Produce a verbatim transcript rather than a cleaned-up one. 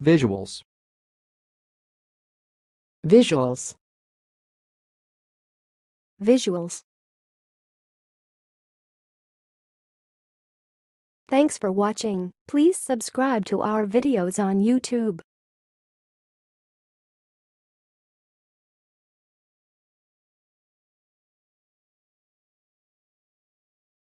Visuals. Visuals. Visuals. Thanks for watching. Please subscribe to our videos on YouTube.